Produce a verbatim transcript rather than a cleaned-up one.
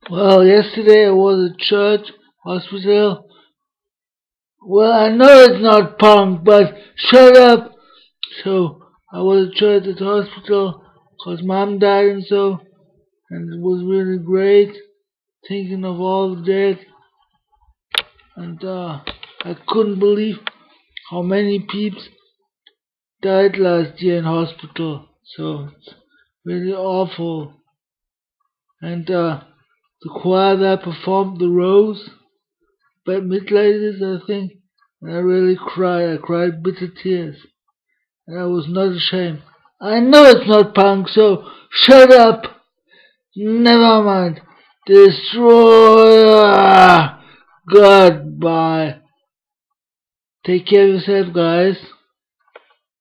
Well, yesterday I was at church, hospital. Well, I know it's not punk, but shut up! So, I was at church at the hospital, cause mom died and so, and it was really great, thinking of all the dead, and uh, I couldn't believe how many peeps died last year in hospital, so it's really awful. And uh, the choir that performed The Rose, Bette Midler, I think, and I really cried. I cried bitter tears, and I was not ashamed. I know it's not punk, so shut up. Never mind. Destroyer. Goodbye. Take care of yourself, guys.